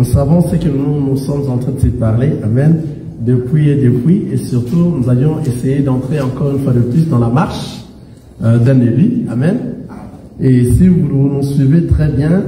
Nous savons ce que nous sommes en train de se parler, amen, depuis, et surtout, nous avions essayé d'entrer encore une fois de plus dans la marche d'un élu, amen. Et si vous nous suivez très bien,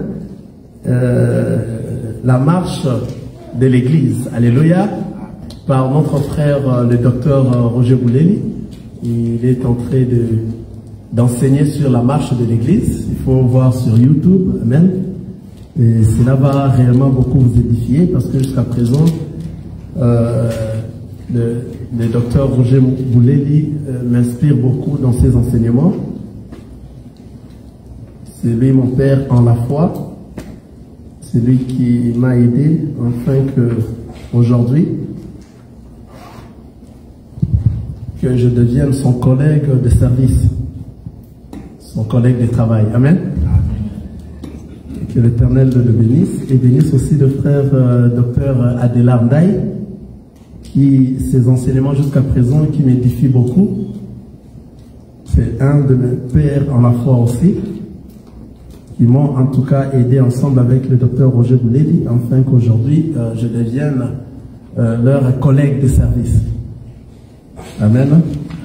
la marche de l'Église, alléluia, par notre frère le docteur Roger Bouleli, il est en train d'enseigner sur la marche de l'Église. Il faut voir sur YouTube, amen. Et cela va réellement beaucoup vous édifier parce que jusqu'à présent, le docteur Roger Bouleli m'inspire beaucoup dans ses enseignements. C'est lui mon père en la foi. C'est lui qui m'a aidé afin que aujourd'hui que je devienne son collègue de service, son collègue de travail. Amen. Que l'Éternel le bénisse et bénisse aussi le frère docteur Adélard Ndaye, qui ses enseignements jusqu'à présent qui m'édifient beaucoup. C'est un de mes pères en la foi aussi, qui m'ont en tout cas aidé ensemble avec le docteur Roger Bouleli, afin qu'aujourd'hui je devienne leur collègue de service. Amen.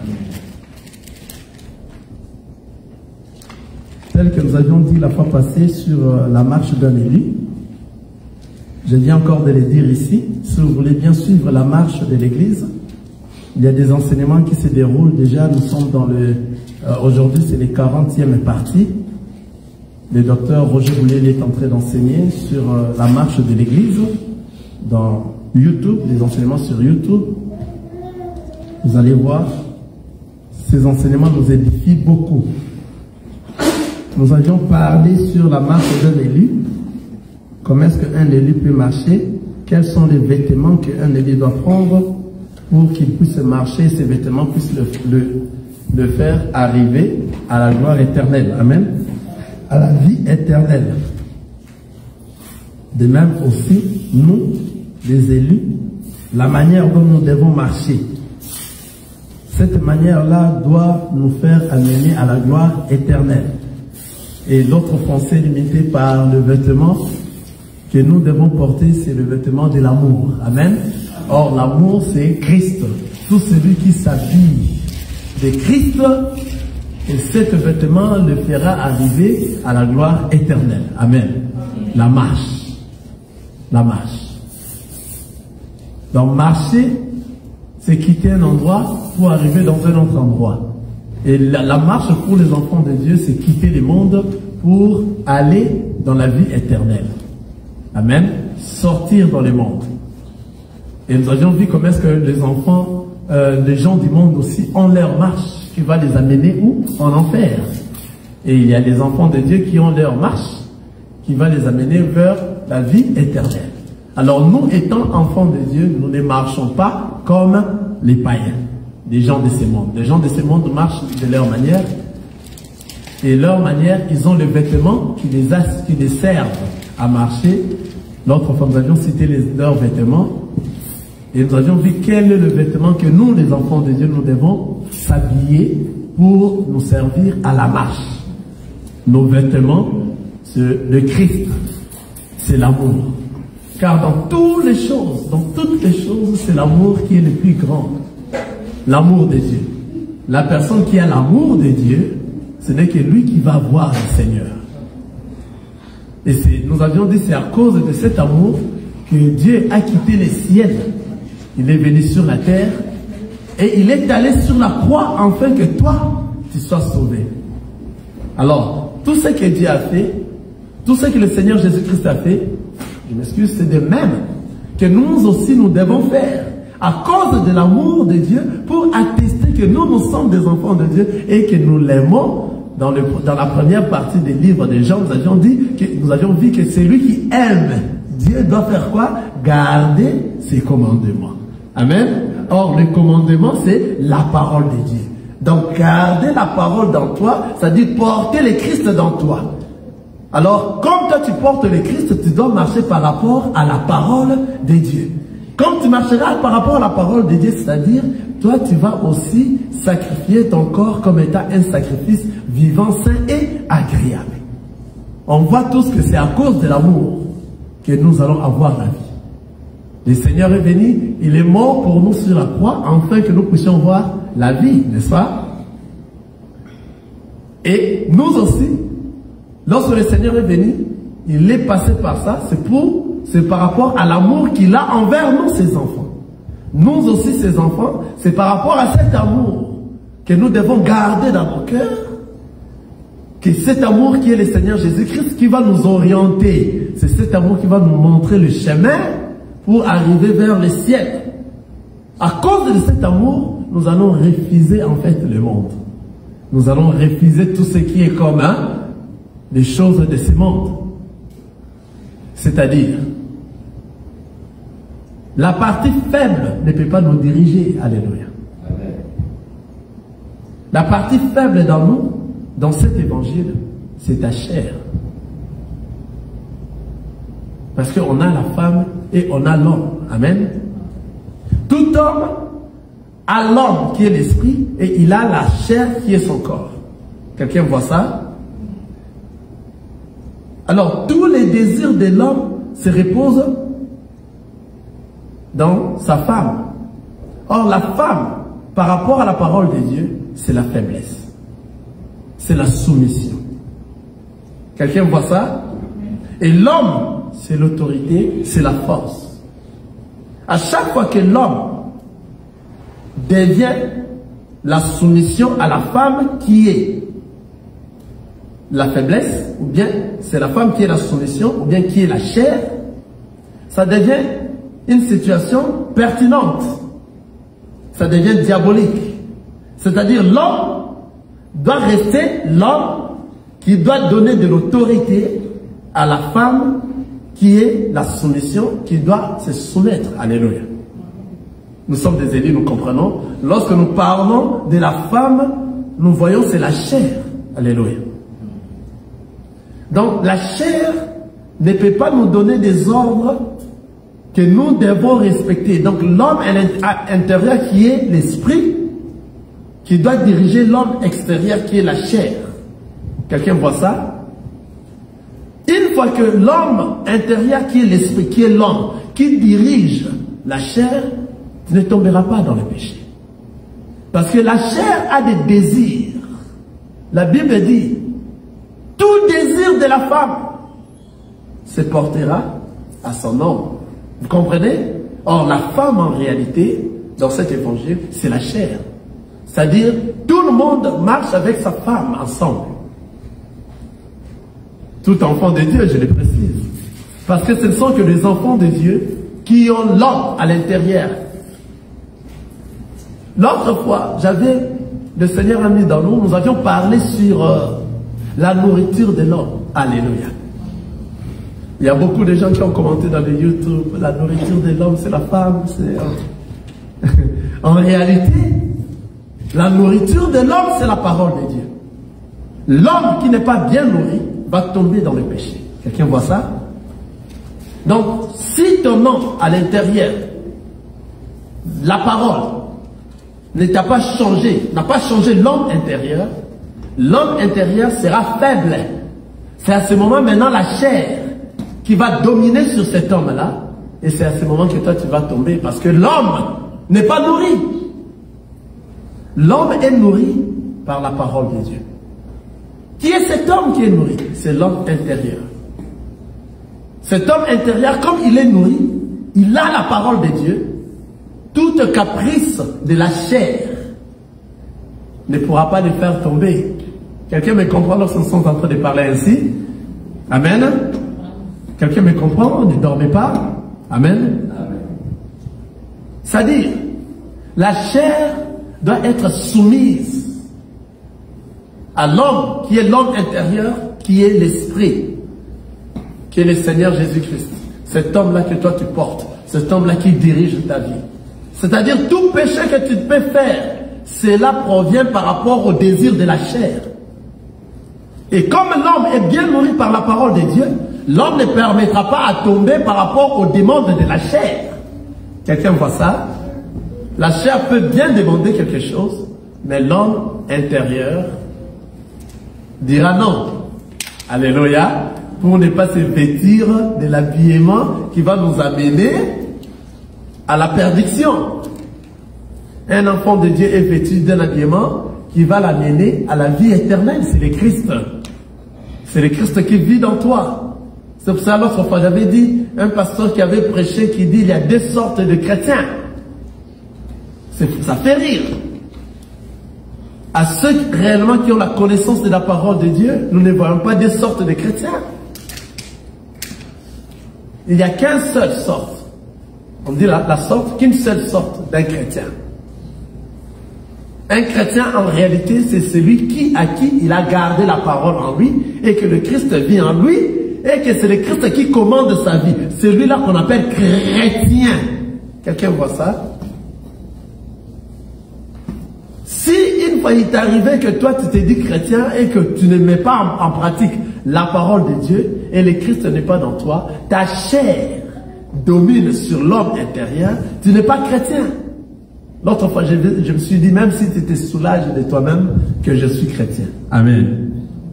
Tel que nous avions dit la fois passée sur la marche d'un élu, je viens encore de le dire ici. Si vous voulez bien suivre la marche de l'Église, il y a des enseignements qui se déroulent déjà. Nous sommes dans le... aujourd'hui, c'est les 40e parties. Le docteur Roger Bouleli est en train d'enseigner sur la marche de l'Église dans YouTube, les enseignements sur YouTube. Vous allez voir, ces enseignements nous édifient beaucoup. Nous avions parlé sur la marche d'un élu. Comment est-ce qu'un élu peut marcher? Quels sont les vêtements qu'un élu doit prendre pour qu'il puisse marcher? Ces vêtements puissent le faire arriver à la gloire éternelle. Amen. À la vie éternelle. De même aussi, nous, les élus, la manière dont nous devons marcher. Cette manière-là doit nous faire amener à la gloire éternelle. Et l'autre foncé limité par le vêtement que nous devons porter, c'est le vêtement de l'amour. Amen. Or, l'amour, c'est Christ. Tout celui qui s'habille de Christ, et cet vêtement le fera arriver à la gloire éternelle. Amen. La marche. La marche. Donc, marcher, c'est quitter un endroit pour arriver dans un autre endroit. Et la marche pour les enfants de Dieu, c'est quitter le monde pour aller dans la vie éternelle. Amen. Sortir dans le monde. Et nous avions vu comment est-ce que les enfants, les gens du monde aussi ont leur marche qui va les amener où? En enfer. Et il y a des enfants de Dieu qui ont leur marche qui va les amener vers la vie éternelle. Alors nous, étant enfants de Dieu, nous ne marchons pas comme les païens. Des gens de ces mondes. Les gens de ces mondes marchent de leur manière. Et leur manière, ils ont les vêtements qui les servent à marcher. L'autre fois, nous avions cité leurs vêtements. Et nous avions vu quel est le vêtement que nous, les enfants de Dieu, nous devons s'habiller pour nous servir à la marche. Nos vêtements, c'est le Christ. C'est l'amour. Car dans toutes les choses, c'est l'amour qui est le plus grand. L'amour de Dieu. La personne qui a l'amour de Dieu, ce n'est que lui qui va voir le Seigneur. Et nous avions dit, c'est à cause de cet amour que Dieu a quitté les ciels. Il est venu sur la terre et il est allé sur la croix afin que toi, tu sois sauvé. Alors, tout ce que Dieu a fait, tout ce que le Seigneur Jésus-Christ a fait, je m'excuse, c'est de même que nous aussi nous devons faire. À cause de l'amour de Dieu, pour attester que nous sommes des enfants de Dieu et que nous l'aimons. Dans la première partie des livres de Jean, nous avions vu que celui qui aime Dieu doit faire quoi? Garder ses commandements. Amen. Or, le commandement, c'est la parole de Dieu. Donc, garder la parole dans toi, ça dit porter le Christ dans toi. Alors, comme toi tu portes le Christ, tu dois marcher par rapport à la parole de Dieu. Comme tu marcheras par rapport à la parole de Dieu, c'est-à-dire, toi tu vas aussi sacrifier ton corps comme étant un sacrifice vivant, sain et agréable. On voit tous que c'est à cause de l'amour que nous allons avoir la vie. Le Seigneur est venu, il est mort pour nous sur la croix, afin que nous puissions voir la vie, n'est-ce pas? Et nous aussi, lorsque le Seigneur est venu, il est passé par ça, c'est par rapport à l'amour qu'il a envers nous, ses enfants. Nous aussi, ses enfants, c'est par rapport à cet amour que nous devons garder dans nos cœurs, que cet amour qui est le Seigneur Jésus-Christ qui va nous orienter. C'est cet amour qui va nous montrer le chemin pour arriver vers le ciel. À cause de cet amour, nous allons refuser en fait le monde. Nous allons refuser tout ce qui est commun, les choses de ce monde. C'est-à-dire, la partie faible ne peut pas nous diriger. Alléluia. La partie faible dans nous, dans cet évangile, c'est ta chair. Parce qu'on a la femme et on a l'homme. Amen. Tout homme a l'homme qui est l'esprit et il a la chair qui est son corps. Quelqu'un voit ça? Alors, tous les désirs de l'homme se reposent dans sa femme. Or, la femme, par rapport à la parole de Dieu, c'est la faiblesse. C'est la soumission. Quelqu'un voit ça? Et l'homme, c'est l'autorité, c'est la force. À chaque fois que l'homme devient la soumission à la femme qui est la faiblesse, ou bien c'est la femme qui est la soumission, ou bien qui est la chair, ça devient une situation pertinente. Ça devient diabolique. C'est-à-dire l'homme doit rester l'homme qui doit donner de l'autorité à la femme qui est la soumission, qui doit se soumettre. Alléluia. Nous sommes des élus, nous comprenons. Lorsque nous parlons de la femme, nous voyons c'est la chair. Alléluia. Donc la chair ne peut pas nous donner des ordres que nous devons respecter. Donc l'homme intérieur qui est l'esprit, qui doit diriger l'homme extérieur qui est la chair. Quelqu'un voit ça? Une fois que l'homme intérieur qui est l'esprit, qui est l'homme, qui dirige la chair, tu ne tomberas pas dans le péché. Parce que la chair a des désirs. La Bible dit, tout désir de la femme se portera à son homme. Vous comprenez? Or, la femme en réalité, dans cet évangile, c'est la chair. C'est-à-dire, tout le monde marche avec sa femme ensemble. Tout enfant de Dieu, je le précise. Parce que ce ne sont que les enfants de Dieu qui ont l'homme à l'intérieur. L'autre fois, le Seigneur a mis dans nous avions parlé sur la nourriture de l'homme. Alléluia. Il y a beaucoup de gens qui ont commenté dans le YouTube, la nourriture de l'homme, c'est la femme. En réalité, la nourriture de l'homme, c'est la parole de Dieu. L'homme qui n'est pas bien nourri va tomber dans le péché. Quelqu'un voit ça? Donc, si ton homme à l'intérieur, la parole, ne t'a pas changé, n'a pas changé l'homme intérieur sera faible. C'est à ce moment maintenant la chair qui va dominer sur cet homme-là. Et c'est à ce moment que toi tu vas tomber parce que l'homme n'est pas nourri. L'homme est nourri par la parole de Dieu. Qui est cet homme qui est nourri? C'est l'homme intérieur. Cet homme intérieur, comme il est nourri, il a la parole de Dieu. Toute caprice de la chair ne pourra pas le faire tomber. Quelqu'un me comprend lorsque nous sommes en train de parler ainsi? Amen. Quelqu'un me comprend? Ne dormez pas? Amen. C'est-à-dire, la chair doit être soumise à l'homme qui est l'homme intérieur, qui est l'esprit, qui est le Seigneur Jésus-Christ. Cet homme-là que toi tu portes, cet homme-là qui dirige ta vie. C'est-à-dire tout péché que tu peux faire, cela provient par rapport au désir de la chair. Et comme l'homme est bien nourri par la parole de Dieu, l'homme ne permettra pas à tomber par rapport aux demandes de la chair. Quelqu'un voit ça? La chair peut bien demander quelque chose, mais l'homme intérieur dira non. Alléluia. pour ne pas se vêtir de l'habillement qui va nous amener à la perdition. Un enfant de Dieu est vêtu d'un habillement qui va l'amener à la vie éternelle. C'est le Christ. C'est le Christ qui vit dans toi. C'est pour ça, l'autre fois, j'avais dit, un pasteur qui avait prêché, qui dit, il y a deux sortes de chrétiens. Ça fait rire. À ceux réellement qui ont la connaissance de la parole de Dieu, nous ne voyons pas deux sortes de chrétiens. Il n'y a qu'une seule sorte. On dit la sorte, qu'une seule sorte d'un chrétien. Un chrétien, en réalité, c'est celui à qui il a gardé la parole en lui et que le Christ vit en lui et que c'est le Christ qui commande sa vie. Celui-là qu'on appelle chrétien. Quelqu'un voit ça? Si une fois il t'est arrivé que toi tu t'es dit chrétien et que tu ne mets pas en pratique la parole de Dieu et le Christ n'est pas dans toi, ta chair domine sur l'homme intérieur, tu n'es pas chrétien. L'autre fois, je me suis dit, même si tu te soulages de toi-même, que je suis chrétien. Amen.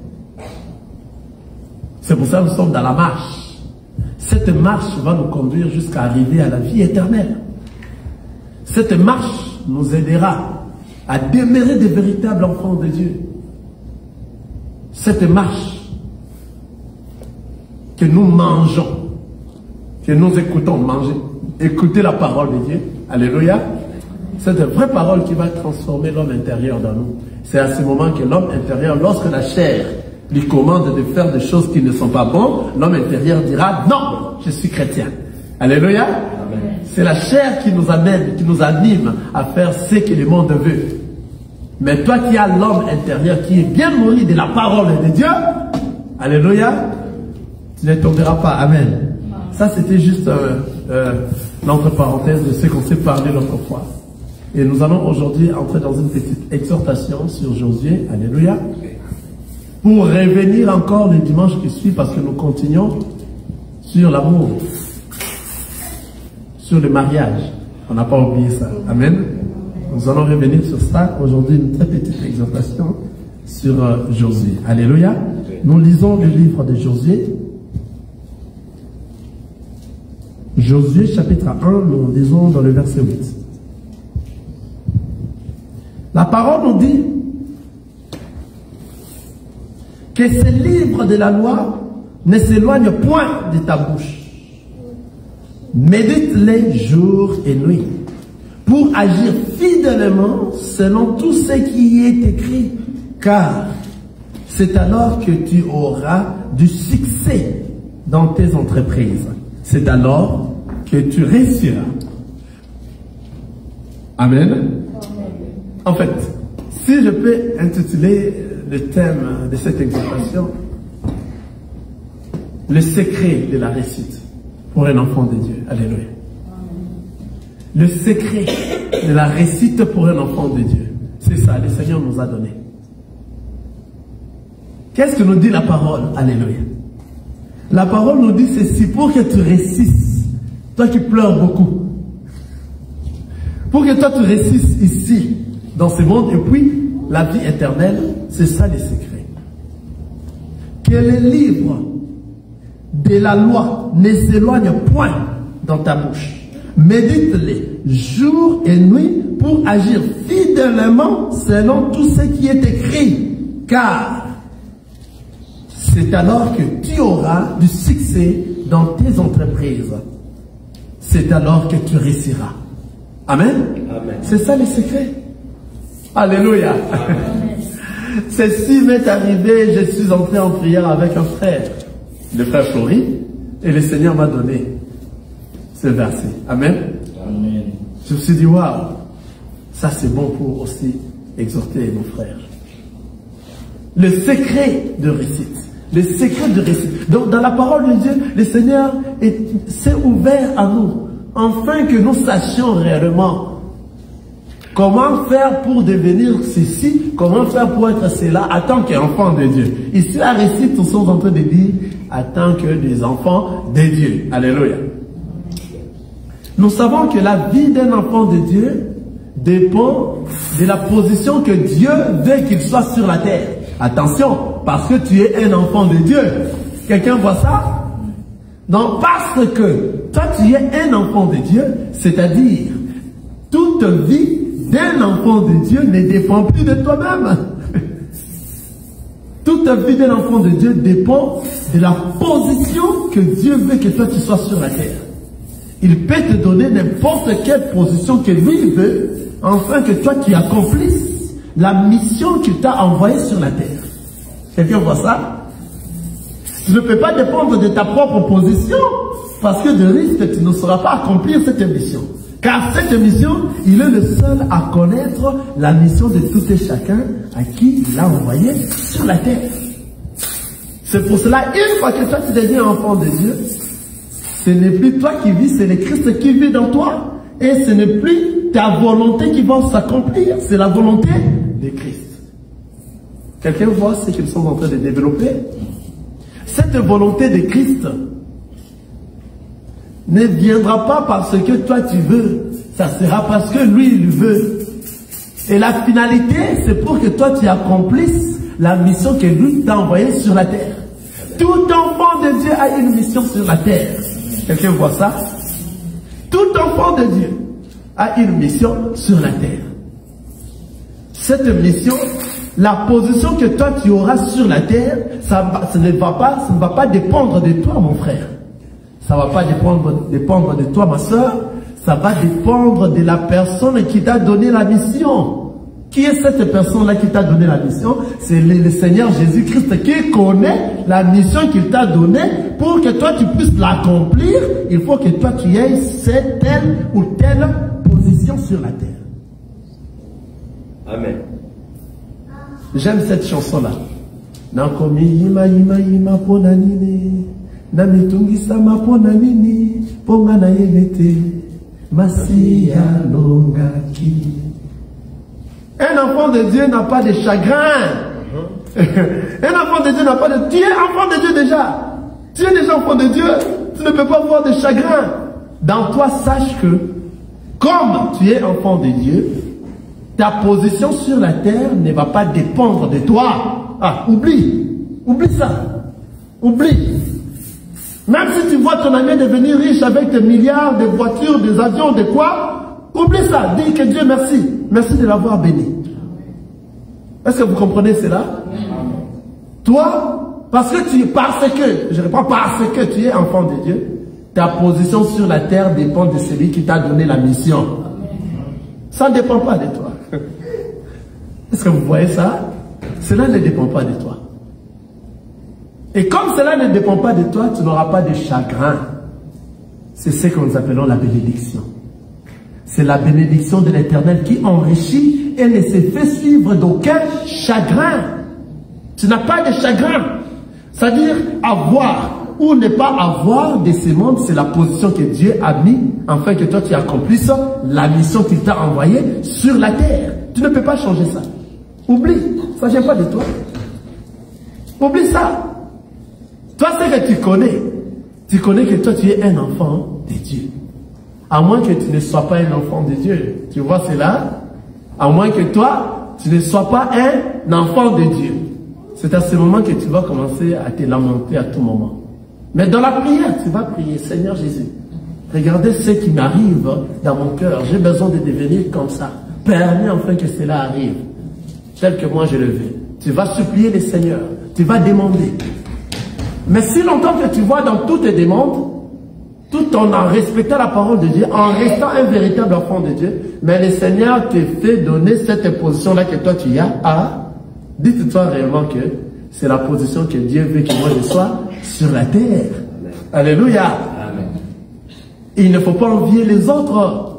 C'est pour ça que nous sommes dans la marche. Cette marche va nous conduire jusqu'à arriver à la vie éternelle. Cette marche nous aidera à demeurer de véritables enfants de Dieu. Cette marche que nous mangeons, que nous écoutons manger, écouter la parole de Dieu. Alléluia. C'est une vraie parole qui va transformer l'homme intérieur dans nous. C'est à ce moment que l'homme intérieur, lorsque la chair lui commande de faire des choses qui ne sont pas bonnes, l'homme intérieur dira, non, je suis chrétien. Alléluia. C'est la chair qui nous amène, qui nous anime à faire ce que le monde veut. Mais toi qui as l'homme intérieur qui est bien nourri de la parole de Dieu, alléluia, tu ne tomberas pas. Amen. Ça, c'était juste notre parenthèse de ce qu'on s'est parlé l'autre fois. Et nous allons aujourd'hui entrer dans une petite exhortation sur Josué, alléluia, pour revenir encore le dimanche qui suit, parce que nous continuons sur l'amour, sur le mariage. On n'a pas oublié ça. Amen. Nous allons revenir sur ça. Aujourd'hui, une très petite exhortation sur Josué. Alléluia. Nous lisons le livre de Josué. Josué chapitre 1, nous lisons dans le verset 8. La parole nous dit que ce livre de la loi ne s'éloigne point de ta bouche. Médite-les jour et nuit pour agir fidèlement selon tout ce qui est écrit, car c'est alors que tu auras du succès dans tes entreprises. C'est alors que tu réussiras. Amen. En fait, si je peux intituler le thème de cette exhortation, le secret de la réussite pour un enfant de Dieu. Alléluia. Le secret de la réussite pour un enfant de Dieu. C'est ça, le Seigneur nous a donné. Qu'est-ce que nous dit la parole? Alléluia. La parole nous dit ceci, pour que tu réussisses, toi qui pleures beaucoup, pour que toi tu réussisses ici, dans ce monde, et puis la vie éternelle, c'est ça le secret. Que les livres de la loi ne s'éloignent point dans ta bouche. Médite-les jour et nuit pour agir fidèlement selon tout ce qui est écrit. Car c'est alors que tu auras du succès dans tes entreprises. C'est alors que tu réussiras. Amen. Amen. C'est ça le secret. Alléluia. Ceci m'est arrivé, je suis entré en prière avec un frère, le frère Flori, et le Seigneur m'a donné ce verset. Amen. Amen. Je me suis dit, waouh, ça c'est bon pour aussi exhorter nos frères. Le secret de réussite. Le secret de réussite. Donc dans la parole de Dieu, le Seigneur s'est ouvert à nous, afin que nous sachions réellement comment faire pour devenir ceci, comment faire pour être cela en tant qu'enfant de Dieu. Ici, la réussite, nous sommes en train de dire en tant que des enfants de Dieu. Alléluia. Nous savons que la vie d'un enfant de Dieu dépend de la position que Dieu veut qu'il soit sur la terre. Attention, parce que tu es un enfant de Dieu, Quelqu'un voit ça? Donc, parce que toi, tu es un enfant de Dieu, c'est-à-dire, toute vie d'un enfant de Dieu ne dépend plus de toi-même. Toute vie d'un enfant de Dieu dépend de la position que Dieu veut que toi tu sois sur la terre. Il peut te donner n'importe quelle position que lui veut, afin que toi tu accomplisses la mission qu'il t'a envoyée sur la terre. Quelqu'un voit ça? Tu ne peux pas dépendre de ta propre position, parce que de risque tu ne sauras pas accomplir cette mission. Car cette mission, il est le seul à connaître la mission de tout et chacun à qui il a envoyé sur la terre. C'est pour cela, une fois que toi tu deviens enfant de Dieu, ce n'est plus toi qui vis, c'est le Christ qui vit dans toi. Et ce n'est plus ta volonté qui va s'accomplir, c'est la volonté de Christ. Quelqu'un voit ce qu'ils sont en train de développer? Cette volonté de Christ ne viendra pas parce que toi tu veux, ça sera parce que lui il veut. Et la finalité, c'est pour que toi tu accomplisses la mission que lui t'a envoyée sur la terre. Tout enfant de Dieu a une mission sur la terre. Quelqu'un voit ça? Tout enfant de Dieu a une mission sur la terre. Cette mission, la position que toi tu auras sur la terre, ça ne va pas dépendre de toi, mon frère. Ça ne va pas dépendre de toi, ma soeur. Ça va dépendre de la personne qui t'a donné la mission. Qui est cette personne-là qui t'a donné la mission? C'est le Seigneur Jésus-Christ qui connaît la mission qu'il t'a donnée. Pour que toi tu puisses l'accomplir, il faut que toi tu aies cette telle ou telle position sur la terre. Amen. J'aime cette chanson-là. Nakomi yima yima yima ponanine. Namitungisa maponanini. Pongana yelete. Masia longaki. Un enfant de Dieu n'a pas de chagrin. Un enfant de Dieu n'a pas de... Tu es enfant de Dieu déjà. Tu es déjà enfant de Dieu. Tu ne peux pas avoir de chagrin. Dans toi, sache que, comme tu es enfant de Dieu, ta position sur la terre ne va pas dépendre de toi. Ah, oublie. Oublie ça. Oublie. Même si tu vois ton ami devenir riche avec des milliards, de voitures, des avions, de quoi, oublie ça. Dis que Dieu merci. Merci de l'avoir béni. Est-ce que vous comprenez cela? Toi, parce que tu es enfant de Dieu, ta position sur la terre dépend de celui qui t'a donné la mission. Ça ne dépend pas de toi. Est-ce que vous voyez ça? Cela ne dépend pas de toi. Et comme cela ne dépend pas de toi, tu n'auras pas de chagrin. C'est ce que nous appelons la bénédiction. C'est la bénédiction de l'Éternel qui enrichit et ne se fait suivre d'aucun chagrin. Tu n'as pas de chagrin. C'est-à-dire avoir ou ne pas avoir de ce monde, c'est la position que Dieu a mis afin que toi tu accomplisses la mission qu'il t'a envoyée sur la terre. Tu ne peux pas changer ça. Oublie, ça ne vient pas de toi. Oublie ça. Toi, c'est que tu connais que toi tu es un enfant de Dieu. À moins que tu ne sois pas un enfant de Dieu. Tu vois cela? À moins que toi, tu ne sois pas un enfant de Dieu. C'est à ce moment que tu vas commencer à te lamenter à tout moment. Mais dans la prière, tu vas prier, Seigneur Jésus, regardez ce qui m'arrive dans mon cœur. J'ai besoin de devenir comme ça. Permets enfin que cela arrive, tel que moi je le veux. Tu vas supplier le Seigneur. Tu vas demander. Mais si longtemps que tu vois dans toutes tes demandes, tout en respectant la parole de Dieu, en restant un véritable enfant de Dieu, mais le Seigneur te fait donner cette position-là que toi tu as à, dites-toi réellement que c'est la position que Dieu veut que moi je sois sur la terre. Amen. Alléluia. Amen. Il ne faut pas envier les autres.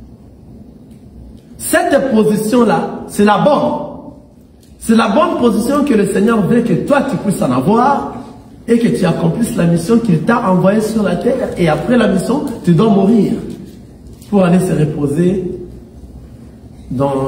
Cette position-là, c'est la bonne. C'est la bonne position que le Seigneur veut que toi tu puisses en avoir et que tu accomplisses la mission qu'il t'a envoyée sur la terre. Et après la mission, tu dois mourir pour aller se reposer dans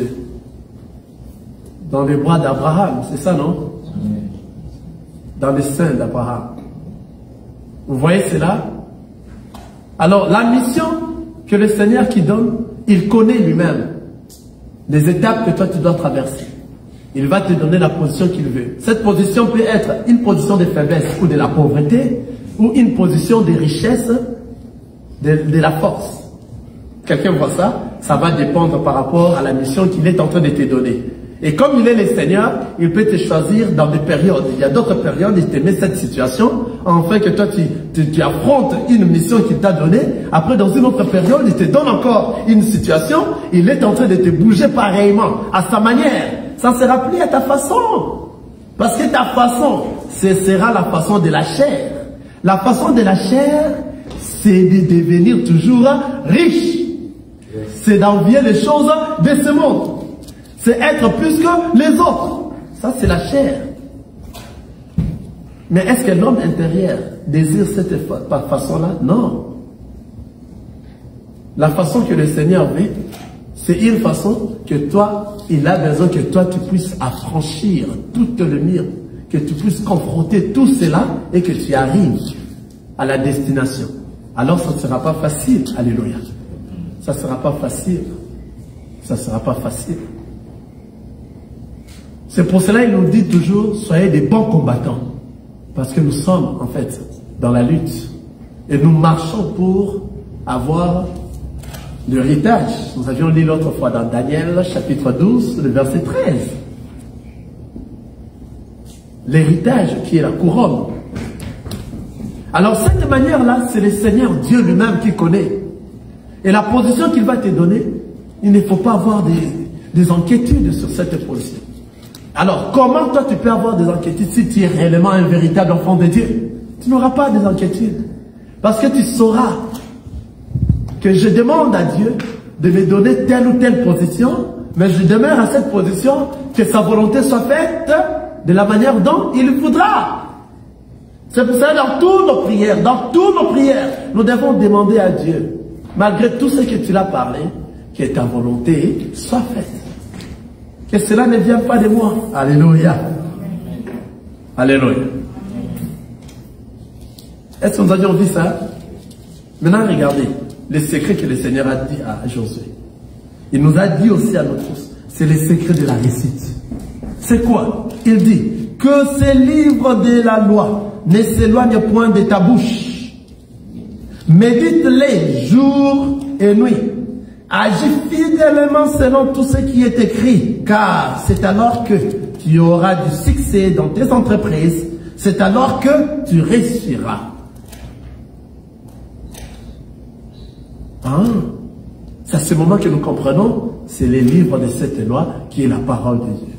les bras d'Abraham. C'est ça, non? Dans les seins d'Abraham. Vous voyez cela? Alors, la mission que le Seigneur qui donne, il connaît lui-même les étapes que toi tu dois traverser. il va te donner la position qu'il veut. Cette position peut être une position de faiblesse ou de la pauvreté, ou une position de richesse, de la force. Quelqu'un voit ça? Ça va dépendre par rapport à la mission qu'il est en train de te donner. Et comme il est le Seigneur, il peut te choisir dans des périodes. Il y a d'autres périodes, il te met cette situation, afin que toi tu affrontes une mission qu'il t'a donnée. Après, dans une autre période, il te donne encore une situation, il est en train de te bouger pareillement, à sa manière. Ça ne sera plus à ta façon. Parce que ta façon, ce sera la façon de la chair. La façon de la chair, c'est de devenir toujours riche. C'est d'envier les choses de ce monde. C'est être plus que les autres. Ça, c'est la chair. Mais est-ce que l'homme intérieur désire cette façon-là? Non. La façon que le Seigneur veut, c'est une façon que toi, il a besoin que toi, tu puisses affranchir toute le mur, que tu puisses confronter tout cela et que tu arrives à la destination. Alors, ça ne sera pas facile. Alléluia. Ça ne sera pas facile. Ça ne sera pas facile. C'est pour cela qu'il nous dit toujours, soyez des bons combattants. Parce que nous sommes, en fait, dans la lutte. Et nous marchons pour avoir l'héritage. Nous avions lu l'autre fois dans Daniel, chapitre 12, le verset 13. L'héritage qui est la couronne. Alors, cette manière-là, c'est le Seigneur Dieu lui-même qui connaît. Et la position qu'il va te donner, il ne faut pas avoir des inquiétudes sur cette position. Alors, comment toi tu peux avoir des inquiétudes si tu es réellement un véritable enfant de Dieu? Tu n'auras pas des inquiétudes. Parce que tu sauras que je demande à Dieu de me donner telle ou telle position, mais je demeure à cette position, que sa volonté soit faite de la manière dont il voudra. C'est pour ça, dans toutes nos prières, nous devons demander à Dieu, malgré tout ce que tu l'as parlé, que ta volonté soit faite. Que cela ne vienne pas de moi. Alléluia. Alléluia. Est-ce que nous avions dit ça? Maintenant, regardez les secrets que le Seigneur a dit à Josué. Il nous a dit aussi à nous tous, c'est les secrets de la réussite. C'est quoi? Il dit que ces livres de la loi ne s'éloignent point de ta bouche. Médite-les jour et nuit. Agis fidèlement selon tout ce qui est écrit, car c'est alors que tu auras du succès dans tes entreprises, c'est alors que tu réussiras. C'est à ce moment que nous comprenons, c'est les livres de cette loi qui est la parole de Dieu.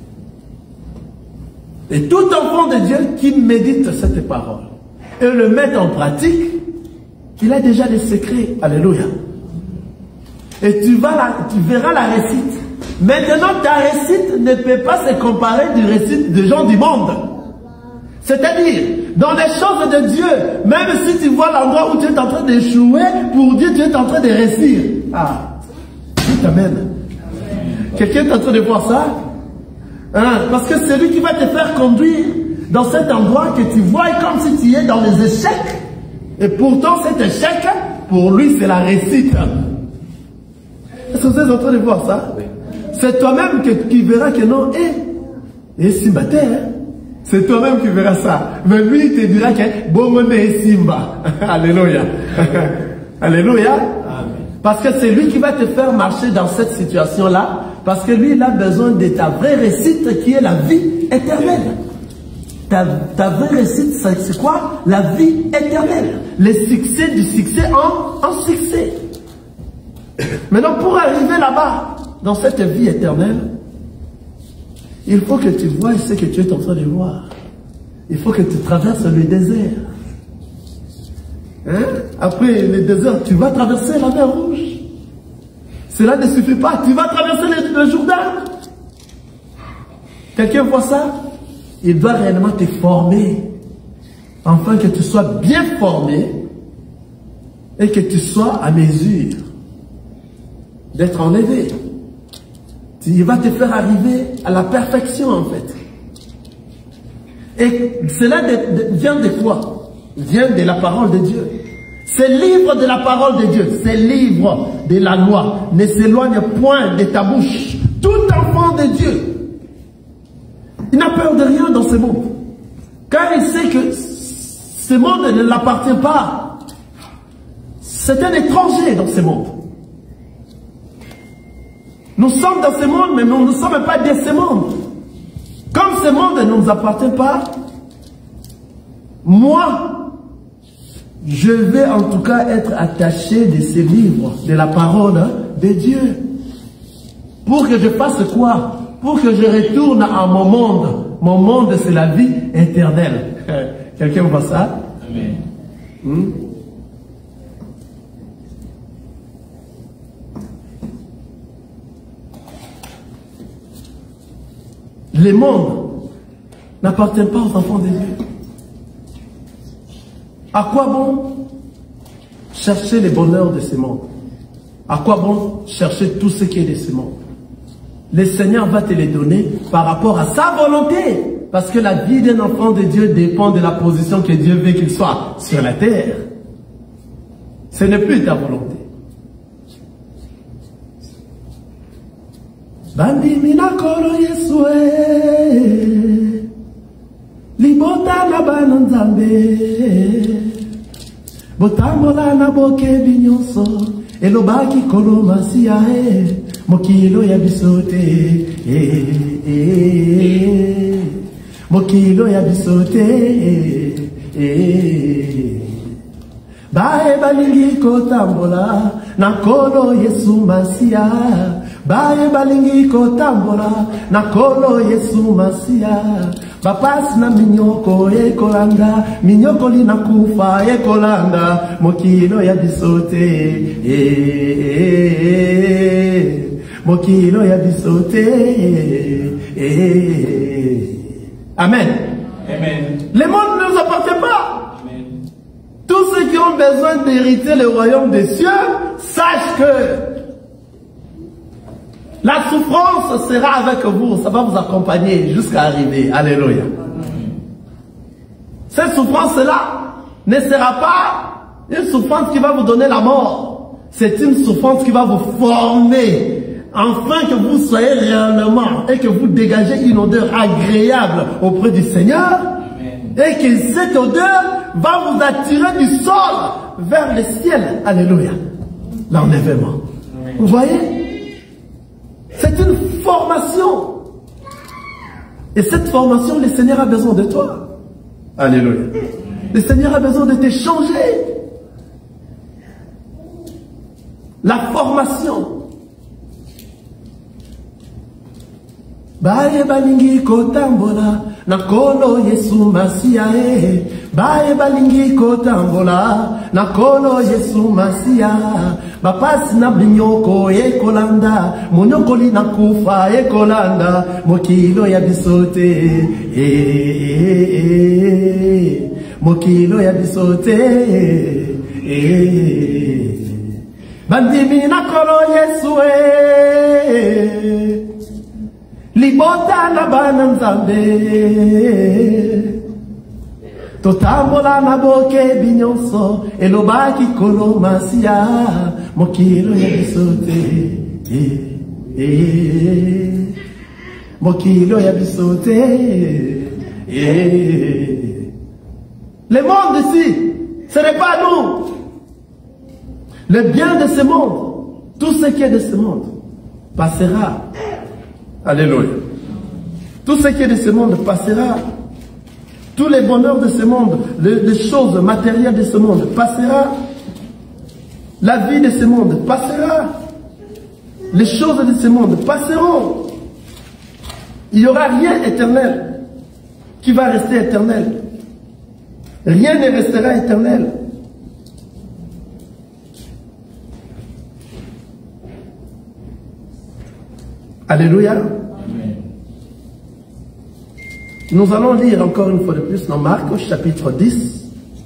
Et tout enfant de Dieu qui médite cette parole et le met en pratique, il a déjà les secrets. Alléluia. Et tu verras la réussite. Maintenant, ta réussite ne peut pas se comparer du réussite des gens du monde. C'est-à-dire, dans les choses de Dieu, même si tu vois l'endroit où tu es en train d'échouer, pour Dieu, tu es en train de réussir. Dieu t'amène. Quelqu'un est en train de voir ça? Parce que c'est lui qui va te faire conduire dans cet endroit que tu vois comme si tu es dans les échecs. Et pourtant, cet échec, pour lui, c'est la réussite. Est-ce que vous êtes en train de voir ça? C'est toi-même qui verras que non. Et Simba, c'est toi-même qui verras ça. Mais lui, il te dira que bon, on est Simba. Alléluia. Alléluia. Parce que c'est lui qui va te faire marcher dans cette situation-là. Parce que lui, il a besoin de ta vraie réussite qui est la vie éternelle. Ta vraie réussite, c'est quoi? La vie éternelle. Le succès du succès en succès. Maintenant, pour arriver là-bas, dans cette vie éternelle, il faut que tu vois ce que tu es en train de voir. Il faut que tu traverses le désert. Après le désert, tu vas traverser la mer Rouge. Cela ne suffit pas. Tu vas traverser le Jourdain. Quelqu'un voit ça? Il doit réellement te former. Afin que tu sois bien formé et que tu sois à mesure d'être enlevé. Il va te faire arriver à la perfection en fait. Et cela vient de quoi? Vient de la parole de Dieu. Ces livres de la parole de Dieu, ces livres de la loi ne s'éloignent point de ta bouche. Tout enfant de Dieu Il n'a peur de rien dans ce monde. Car il sait que ce monde ne l'appartient pas. C'est un étranger dans ce monde. Nous sommes dans ce monde, mais nous ne sommes pas de ce monde. Comme ce monde ne nous appartient pas, moi, je vais en tout cas être attaché de ces livres, de la parole de Dieu. Pour que je fasse quoi? Pour que je retourne à mon monde. Mon monde, c'est la vie éternelle. Quelqu'un voit ça? Amen. Le monde n'appartient pas aux enfants de Dieu. À quoi bon chercher le bonheur de ce monde? À quoi bon chercher tout ce qui est de ce monde? Le Seigneur va te les donner par rapport à sa volonté. Parce que la vie d'un enfant de Dieu dépend de la position que Dieu veut qu'il soit sur la terre. Ce n'est plus ta volonté. Bandi minakoro Yesue libota na bananzambe botambola na boke binyonso elobaki kolomasia mokilo ya bisote mokilo ya bisote bae balingi kotambola na kolo Yesu Masia. Baye balingi kotambola na kolo Yesu Masia. Bapasi na minyoko ekolanda, minyoko lina kufa ekolanda, mokilo ya bisote mokilo ya bisote Amen. Amen. Le monde ne nous appartient pas. Amen. Tous ceux qui ont besoin d'hériter le royaume des cieux, sachent que la souffrance sera avec vous, ça va vous accompagner jusqu'à arriver. Alléluia. Cette souffrance-là ne sera pas une souffrance qui va vous donner la mort. C'est une souffrance qui va vous former, afin que vous soyez réellement et que vous dégagez une odeur agréable auprès du Seigneur. Et que cette odeur va vous attirer du sol vers le ciel. Alléluia. L'enlèvement. Vous voyez? C'est une formation. Et cette formation, le Seigneur a besoin de toi. Alléluia. Le Seigneur a besoin de te changer. La formation. Baye balingi kotambola na kolo Yesu Masia. Baye balingi kotambola na kolo Yesu Masia. Bapasi na binyoko ekolanda, munyoko lina kufa ekolanda, mokilo ya bisote mokilo ya bisote bandimi na kolo Yesu libota na bana nzambe totambola na boke binyonso elobaki kolo Masia mokilo ya bisote mokilo ya bisote le monde ici ce n'est pas nous. Le bien de ce monde, tout ce qui est de ce monde passera. Alléluia. Tout ce qui est de ce monde passera. Tous les bonheurs de ce monde, les choses matérielles de ce monde passera. La vie de ce monde passera. Les choses de ce monde passeront. Il n'y aura rien éternel qui va rester éternel. Rien ne restera éternel. Alléluia. Amen. Nous allons lire encore une fois de plus dans Marc au chapitre 10.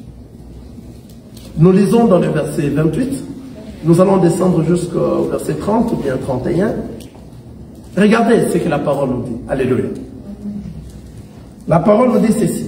Nous lisons dans le verset 28. Nous allons descendre jusqu'au verset 30 ou bien 31. Regardez ce que la parole nous dit. Alléluia. La parole nous dit ceci.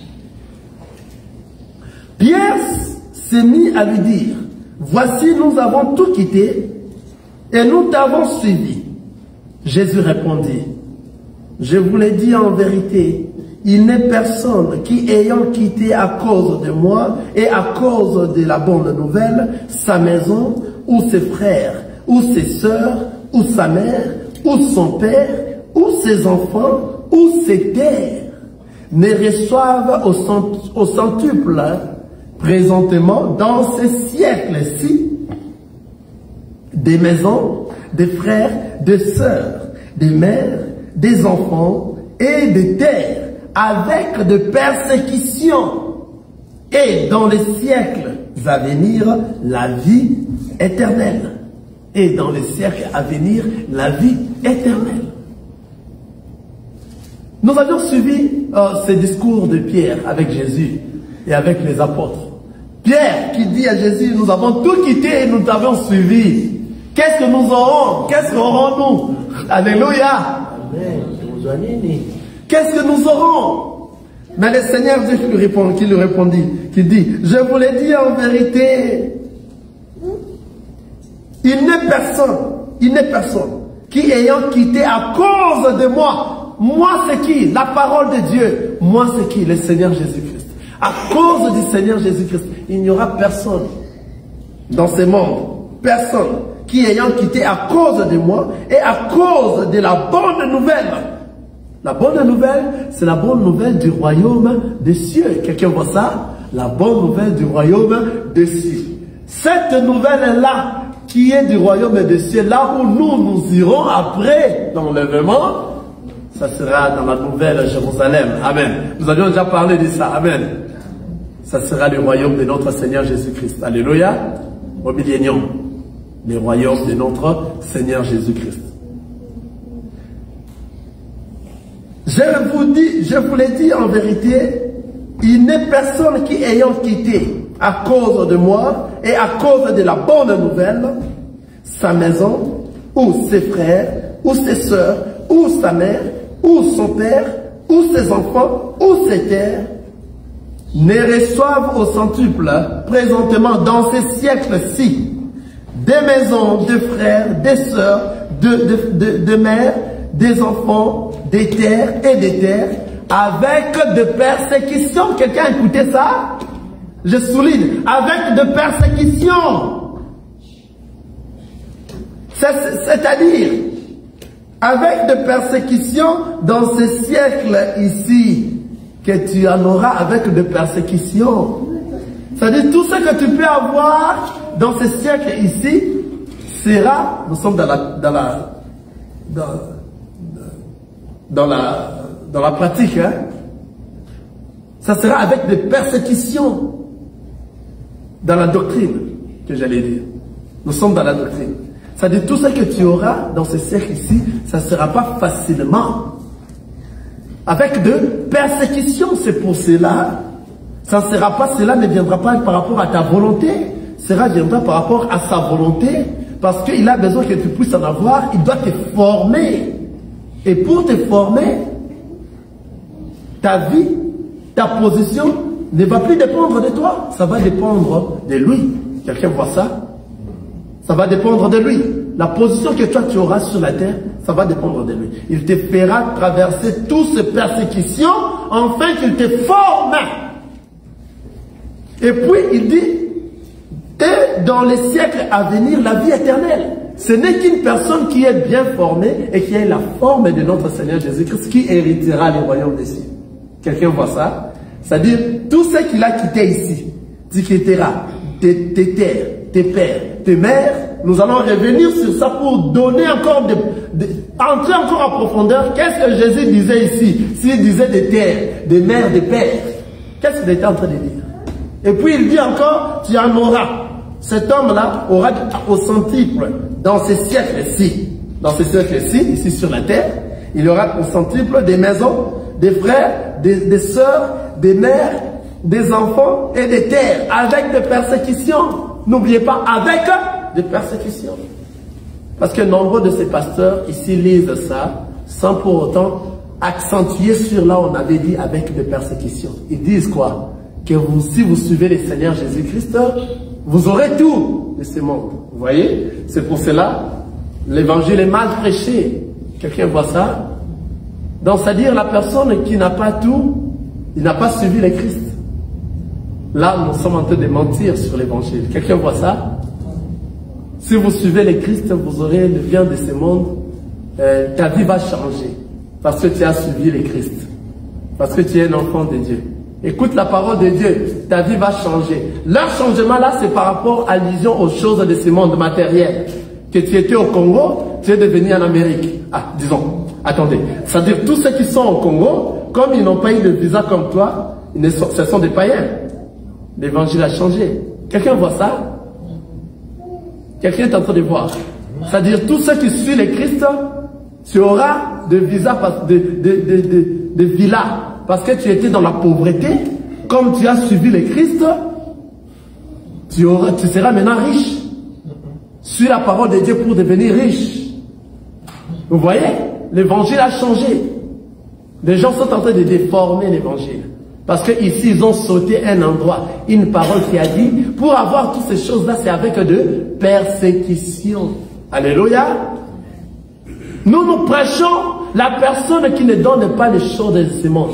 Pierre s'est mis à lui dire, voici nous avons tout quitté et nous t'avons suivi. Jésus répondit, je vous l'ai dit en vérité, il n'est personne qui, ayant quitté à cause de moi et à cause de la bonne nouvelle, sa maison, ou ses frères, ou ses sœurs, ou sa mère, ou son père, ou ses enfants, ou ses terres, ne reçoivent au centuple, présentement, dans ces siècles-ci, des maisons, des frères, des sœurs, des mères, des enfants et des terres, avec de persécutions, et dans les siècles à venir, la vie éternelle. Et dans les siècles à venir, la vie éternelle. Nous avions suivi ce discours de Pierre avec Jésus et avec les apôtres. Pierre qui dit à Jésus, nous avons tout quitté et nous t'avons suivi. Qu'est-ce que nous aurons? Qu'est-ce qu'aurons-nous? Alléluia. Amen. Qu'est-ce que nous aurons? Mais le Seigneur Dieu qui lui répondit, qui dit, je vous l'ai dit en vérité, il n'est personne qui ayant quitté à cause de moi c'est qui? La parole de Dieu. Moi c'est qui? Le Seigneur Jésus-Christ. À cause du Seigneur Jésus-Christ, il n'y aura personne dans ce monde, personne qui ayant quitté à cause de moi et à cause de la bonne nouvelle. La bonne nouvelle, c'est la bonne nouvelle du royaume des cieux. Quelqu'un voit ça? La bonne nouvelle du royaume des cieux. Cette nouvelle-là, qui est du royaume des cieux, là où nous irons après l'enlèvement, ça sera dans la nouvelle Jérusalem. Amen. Nous avions déjà parlé de ça. Amen. Ça sera le royaume de notre Seigneur Jésus-Christ. Alléluia. Au millénium. Le royaume de notre Seigneur Jésus-Christ. Je vous l'ai dit en vérité, il n'est personne qui ayant quitté à cause de moi et à cause de la bonne nouvelle, sa maison, ou ses frères, ou ses sœurs, ou sa mère, ou son père, ou ses enfants, ou ses terres, ne reçoivent au centuple, présentement dans ces siècles-ci, des maisons, des frères, des sœurs, de mères, des enfants, des terres et des terres, avec de persécutions. Quelqu'un a écouté ça? Je souligne, avec de persécutions. C'est-à-dire, avec de persécutions dans ces siècles ici, que tu en auras avec de persécutions. C'est-à-dire, tout ce que tu peux avoir dans ces siècles ici, sera, nous sommes dans la pratique, hein? Ça sera avec des persécutions dans la doctrine, que j'allais dire. Nous sommes dans la doctrine. C'est-à-dire, tout ce que tu auras dans ce siècle ici, ça ne sera pas facilement. Avec de persécutions, c'est pour cela. Ça ne sera pas, cela ne viendra pas par rapport à ta volonté. Cela viendra par rapport à sa volonté. Parce qu'il a besoin que tu puisses en avoir. Il doit te former. Et pour te former, ta vie, ta position ne va plus dépendre de toi. Ça va dépendre de lui. Quelqu'un voit ça? Ça va dépendre de lui. La position que toi tu auras sur la terre, ça va dépendre de lui. Il te fera traverser toutes ces persécutions afin qu'il te forme. Et puis il dit, et dans les siècles à venir, la vie éternelle. Ce n'est qu'une personne qui est bien formée et qui a la forme de notre Seigneur Jésus-Christ qui héritera le royaume des cieux. Quelqu'un voit ça? C'est-à-dire, tout ce qu'il a quitté ici, tu quitteras tes terres, tes pères, tes mères. Nous allons revenir sur ça pour donner encore entrer encore en profondeur. Qu'est-ce que Jésus disait ici? S'il disait des terres, des mères, des pères, qu'est-ce qu'il était en train de dire? Et puis il dit encore, tu en auras. Cet homme-là aura au centuple dans ces siècles-ci. Dans ces siècles-ci, ici sur la terre, il aura au centuple des maisons, des frères, des sœurs, des mères, des enfants et des terres, avec des persécutions. N'oubliez pas, avec des persécutions. Parce que nombreux de ces pasteurs ici lisent ça, sans pour autant accentuer sur là où on avait dit avec des persécutions. Ils disent quoi? Que vous, si vous suivez le Seigneur Jésus-Christ, vous aurez tout de ce monde. Vous voyez? C'est pour cela, l'évangile est mal prêché. Quelqu'un voit ça? Donc, c'est-à-dire la personne qui n'a pas tout, il n'a pas suivi le Christ. Là, nous sommes en train de mentir sur l'évangile. Quelqu'un voit ça? Si vous suivez le Christ, vous aurez le bien de ce monde. Ta vie va changer. Parce que tu as suivi le Christ. Parce que tu es un enfant de Dieu. Écoute la parole de Dieu. Ta vie va changer. Leur changement là, c'est par rapport à l'allusion aux choses de ce monde matériel. Que tu étais au Congo, tu es devenu en Amérique. Ah, disons. Attendez. C'est-à-dire tous ceux qui sont au Congo, comme ils n'ont pas eu de visa comme toi, ce sont des païens. L'évangile a changé. Quelqu'un voit ça? Quelqu'un est en train de voir. C'est-à-dire tous ceux qui suivent le Christ, tu auras de visa, de villas. Parce que tu étais dans la pauvreté. Comme tu as suivi le Christ, tu seras maintenant riche. Suis la parole de Dieu pour devenir riche. Vous voyez? L'évangile a changé. Les gens sont en train de déformer l'évangile. Parce qu'ici, ils ont sauté un endroit, une parole qui a dit, pour avoir toutes ces choses-là, c'est avec de persécution. Alléluia. Nous prêchons la personne qui ne donne pas les choses de ce monde.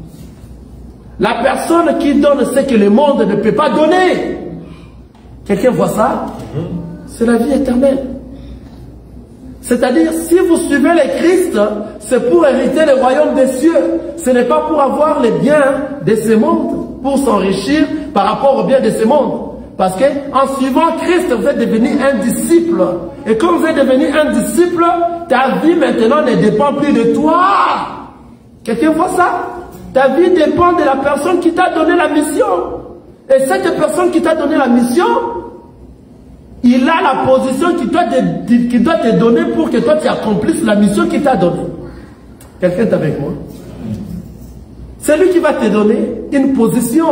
La personne qui donne ce que le monde ne peut pas donner. Quelqu'un voit ça? C'est la vie éternelle. C'est-à-dire, si vous suivez le Christ, c'est pour hériter le royaume des cieux. Ce n'est pas pour avoir les biens de ce monde, pour s'enrichir par rapport aux biens de ce monde. Parce que en suivant Christ, vous êtes devenu un disciple. Et comme vous êtes devenu un disciple, ta vie maintenant ne dépend plus de toi. Quelqu'un voit ça? Ta vie dépend de la personne qui t'a donné la mission. Et cette personne qui t'a donné la mission, il a la position qui doit te donner pour que toi tu accomplisses la mission qu'il t'a donnée. Quelqu'un est avec moi? C'est lui qui va te donner une position.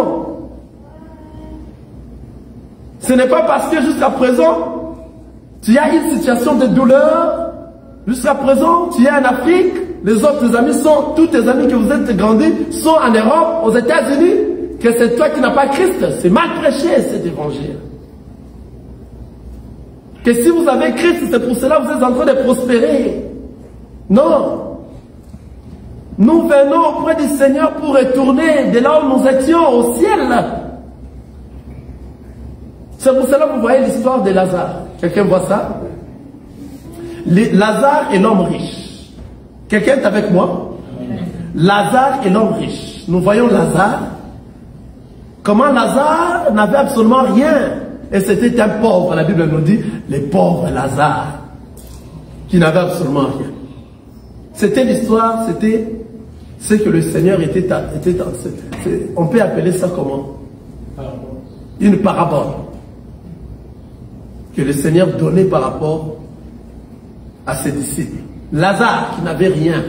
Ce n'est pas parce que jusqu'à présent, tu as une situation de douleur. Jusqu'à présent, tu es en Afrique. Les autres amis sont, tous tes amis que vous êtes grandis, sont en Europe, aux États-Unis. Que c'est toi qui n'as pas Christ. C'est mal prêché cet évangile. Que si vous avez Christ, c'est pour cela que vous êtes en train de prospérer. Non. Nous venons auprès du Seigneur pour retourner de là où nous étions, au ciel. C'est pour cela que vous voyez l'histoire de Lazare. Quelqu'un voit ça? Lazare est l'homme riche. Quelqu'un est avec moi? Lazare est l'homme riche. Nous voyons Lazare. Comment Lazare n'avait absolument rien. Et c'était un pauvre, la Bible nous dit, le pauvre Lazare, qui n'avait absolument rien. C'était l'histoire, c'était ce que le Seigneur était on peut appeler ça comment? Une parabole. Que le Seigneur donnait par rapport à ses disciples. Lazare, qui n'avait rien.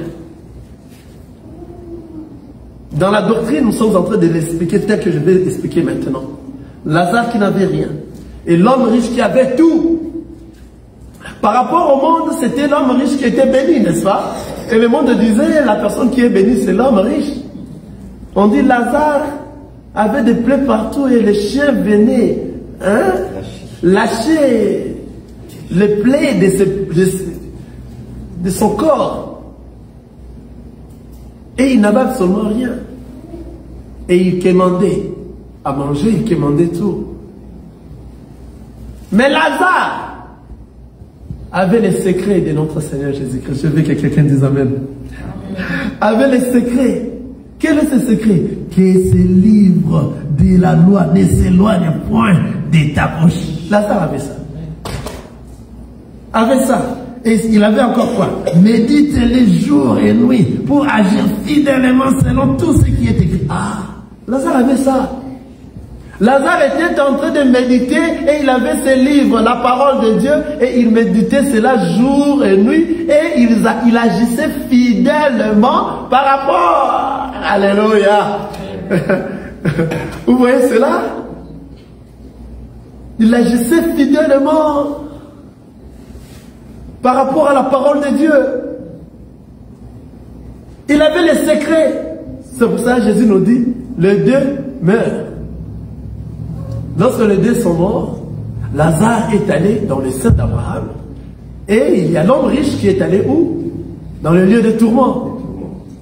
Dans la doctrine, nous sommes en train de l'expliquer tel que je vais l'expliquer maintenant. Lazare qui n'avait rien. Et l'homme riche qui avait tout. Par rapport au monde, c'était l'homme riche qui était béni, n'est-ce pas? Et le monde disait, la personne qui est bénie, c'est l'homme riche. On dit, Lazare avait des plaies partout et les chiens venaient lâcher les plaies de son corps. Et il n'avait absolument rien. Et il commandait à manger, il commandait tout. Mais Lazare avait les secrets de notre Seigneur Jésus-Christ. Je veux que quelqu'un dise Amen. Avait les secrets. Quel est ce secret? Que ce livre de la loi ne s'éloigne point de ta bouche. Lazare avait ça. Avait ça. Et il avait encore quoi? Médite les jours et nuits pour agir fidèlement selon tout ce qui est écrit. Ah, Lazare avait ça. Lazare était en train de méditer et il avait ce livre, la parole de Dieu, et il méditait cela jour et nuit et il agissait fidèlement par rapport. Alléluia. Vous voyez cela? Il agissait fidèlement par rapport à la parole de Dieu. Il avait les secrets. C'est pour ça que Jésus nous dit, les deux meurent. Lorsque les deux sont morts, Lazare est allé dans le sein d'Abraham. Et il y a l'homme riche qui est allé où? Dans le lieu de tourment.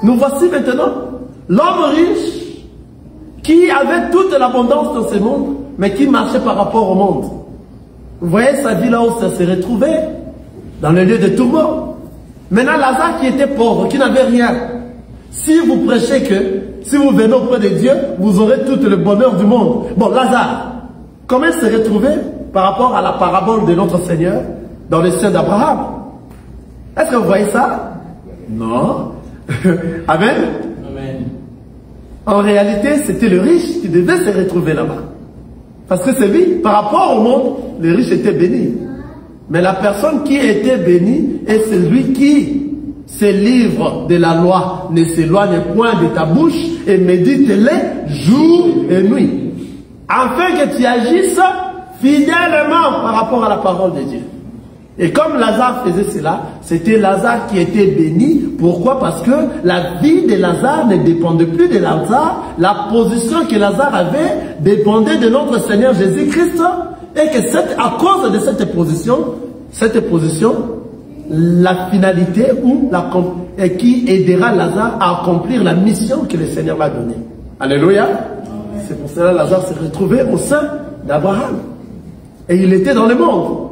Nous voici maintenant l'homme riche qui avait toute l'abondance dans ce monde, mais qui marchait par rapport au monde. Vous voyez sa vie là où ça s'est retrouvé, dans le lieu de tourment. Maintenant, Lazare qui était pauvre, qui n'avait rien. Si vous prêchez que, si vous venez auprès de Dieu, vous aurez tout le bonheur du monde. Bon, Lazare, comment il s'est retrouvé par rapport à la parabole de notre Seigneur dans le sein d'Abraham? Est-ce que vous voyez ça? Non. Amen. Amen. En réalité, c'était le riche qui devait se retrouver là-bas. Parce que c'est lui, par rapport au monde, le riche était béni. Mais la personne qui était bénie est celui qui se livre de la loi, ne s'éloigne point de ta bouche et médite-les jour et nuit. Afin que tu agisses fidèlement par rapport à la parole de Dieu. Et comme Lazare faisait cela, c'était Lazare qui était béni. Pourquoi? Parce que la vie de Lazare ne dépendait plus de Lazare. La position que Lazare avait dépendait de notre Seigneur Jésus-Christ. Et que à cause de cette position, la finalité qui aidera Lazare à accomplir la mission que le Seigneur l'a donnée. Alléluia. C'est pour cela que Lazare s'est retrouvé au sein d'Abraham. Et il était dans le monde.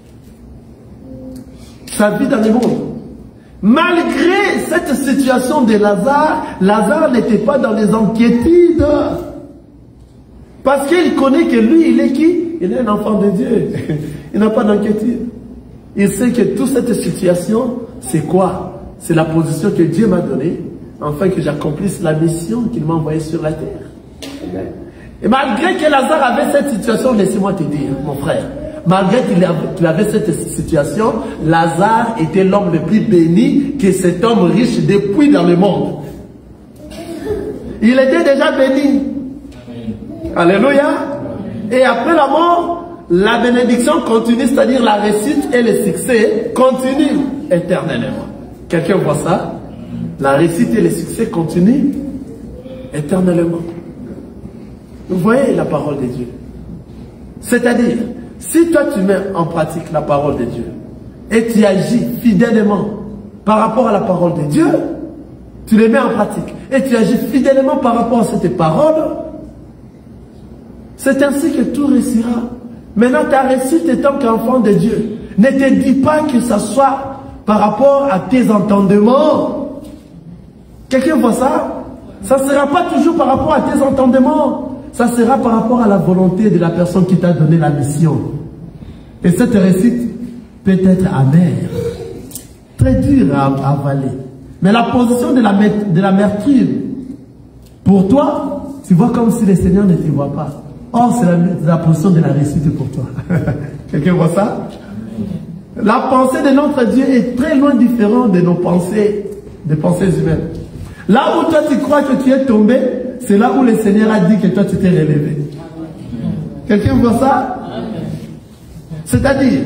Sa vie dans le monde. Malgré cette situation de Lazare, Lazare n'était pas dans les inquiétudes. Parce qu'il connaît que lui, il est qui? Il est un enfant de Dieu. Il n'a pas d'inquiétude. Il sait que toute cette situation, c'est quoi? C'est la position que Dieu m'a donnée, afin que j'accomplisse la mission qu'il m'a envoyée sur la terre. Et malgré que Lazare avait cette situation, laissez-moi te dire, mon frère, malgré qu'il avait cette situation, Lazare était l'homme le plus béni que cet homme riche depuis dans le monde. Il était déjà béni. Alléluia. Et après la mort, la bénédiction continue, c'est-à-dire la réussite et le succès continuent éternellement. Quelqu'un voit ça? La réussite et le succès continuent éternellement. Vous voyez la parole de Dieu. C'est-à-dire, si toi tu mets en pratique la parole de Dieu et tu agis fidèlement par rapport à la parole de Dieu, tu les mets en pratique et tu agis fidèlement par rapport à cette parole, c'est ainsi que tout réussira. Maintenant, ta réussite en tant qu'enfant de Dieu, ne te dis pas que ça soit par rapport à tes entendements. Quelqu'un voit ça? Ça ne sera pas toujours par rapport à tes entendements. Ça sera par rapport à la volonté de la personne qui t'a donné la mission. Et cette réussite peut être amère, très dure à avaler. Mais la position de l'amertume, pour toi, tu vois comme si le Seigneur ne te voit pas. Or, c'est la position de la réussite pour toi. Quelqu'un voit ça? La pensée de notre Dieu est très loin différente de nos pensées, des pensées humaines. Là où toi tu crois que tu es tombé, c'est là où le Seigneur a dit que toi tu t'es relevé. Quelqu'un voit ça? C'est-à-dire,